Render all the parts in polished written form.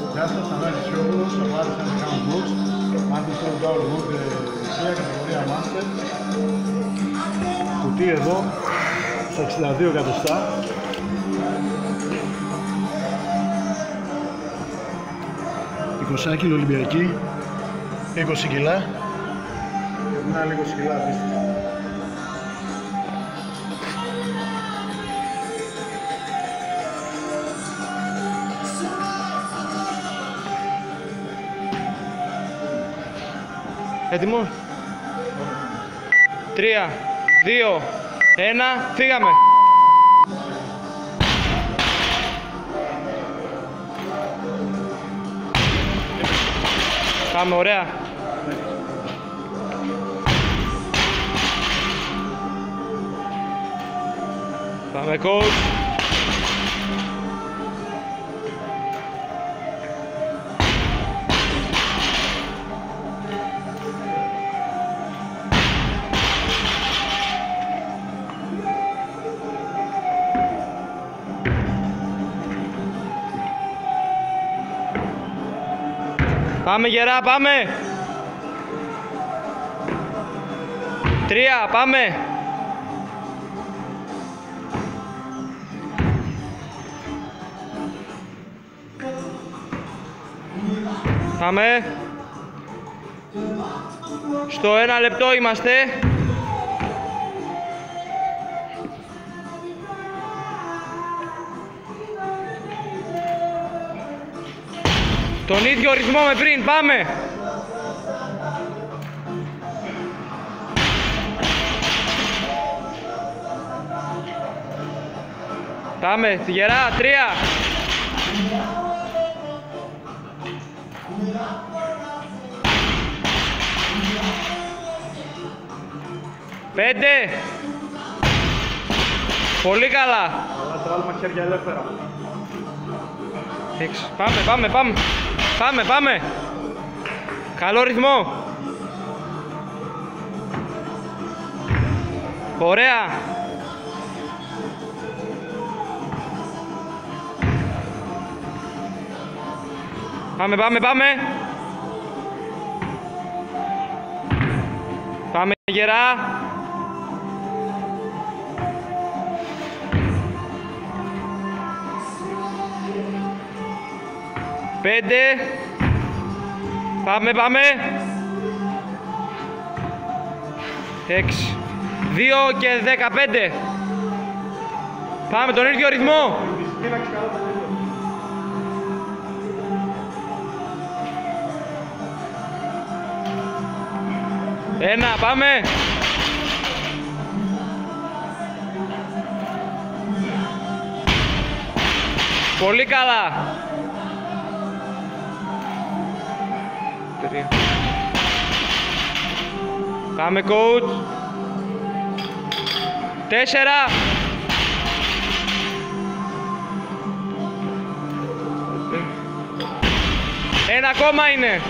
Γεια σας, Ανάκης Σιώδουλος, ο Βάρης Underground Books, Manchester Power Wood, Σία, κατηγορία Master. Κουτί εδώ, στα 62 εκατοστά. Κιλο Ολυμπιακή, 20 κιλά και την άλλη 20 κιλά αντίστοιχα. Έτοιμος? 3, 2, 1, φύγαμε! Πάμε, ωραία! Πάμε, coach! Πάμε γερά, πάμε! 3, πάμε! Πάμε! Στο 1 λεπτό είμαστε. Τον ίδιο ρυθμό με πριν, πάμε! Πάμε, γερά, 3! 5! Πολύ καλά! Αλλά τράβουμε χέρια ελεύθερα. 6. Πάμε, πάμε, πάμε! Πάμε, πάμε! Καλό ρυθμό! Ωραία! Πάμε, πάμε, πάμε! Πάμε γερά! Πέντε! Πάμε, πάμε! 6, 2 και 15! Πάμε τον ίδιο ρυθμό! Ένα, πάμε! Πολύ καλά! 3. Πάμε coach! 4. Ένα ακόμα είναι!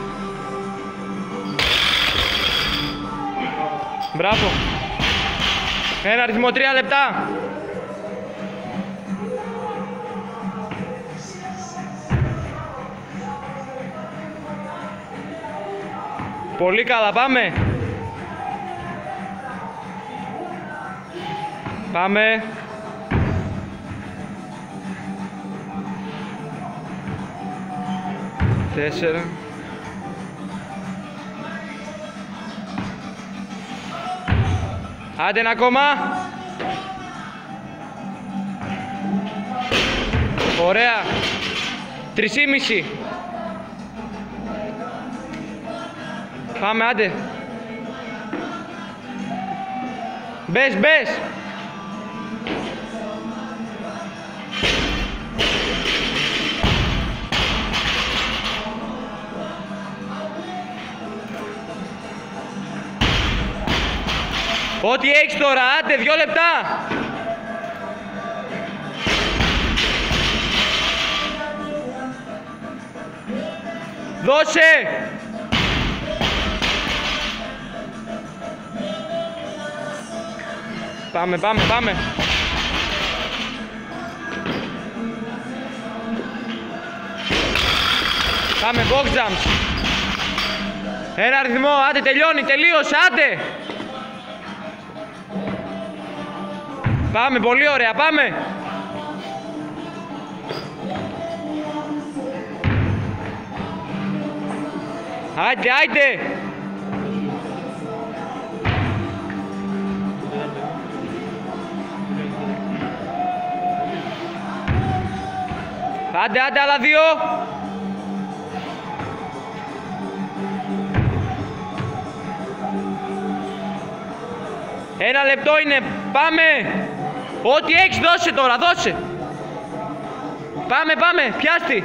Μπράβο! Ένα ρυθμό 3 λεπτά! Πολύ καλά, πάμε! Πάμε! Τέσσερα. Άντε ένα ακόμα! Ωραία! 3,5. Πάμε, άντε! Μπες, μπες! Ό,τι έχεις τώρα, άντε, 2 λεπτά! Δώσε! Πάμε, πάμε, πάμε! Πάμε, box jumps. Ένα αριθμό, άντε τελειώνει, τελείωσε, άντε. Πάμε, πολύ ωραία, πάμε. Άιντε, άιντε. Άντε, άντε, άλλα δύο. Ένα λεπτό είναι, πάμε. Ό,τι έχεις δώσε τώρα, δώσε. Πάμε, πάμε, πιάστη.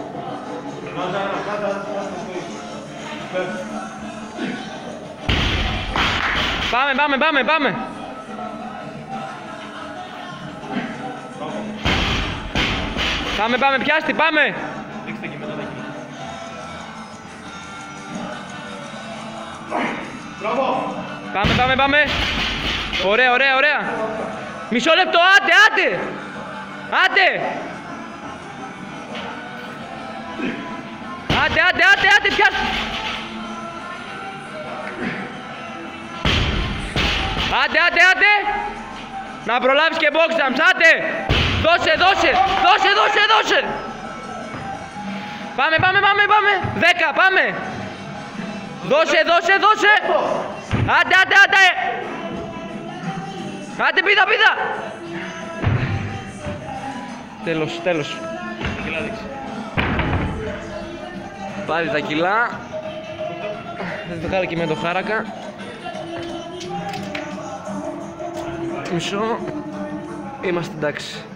Πάμε, πάμε, πάμε, πάμε. Πάμε, πάμε, πιάστη, πάμε. Πάμε, πάμε, πάμε. Ωραία, ωραία, ωραία. Μισό λεπτό, άντε, άντε. Άντε. Άντε, άντε, άντε, άντε, πιάστη. Άντε, άντε, άντε. Να προλάβεις και box jumps, άντε. Δώσε, δώσε, δώσε, δώσε, δώσε. Πάμε, πάμε, πάμε, πάμε. 10, πάμε. Δώσε, δώσε, δώσε. Άντε, άντε, άντε. Άντε, πίδα, πίδα. Τέλος, τέλος. Πάρει τα κιλά. Δεν το κάνω και με το χάρακα. Μισό. Είμαστε εντάξει.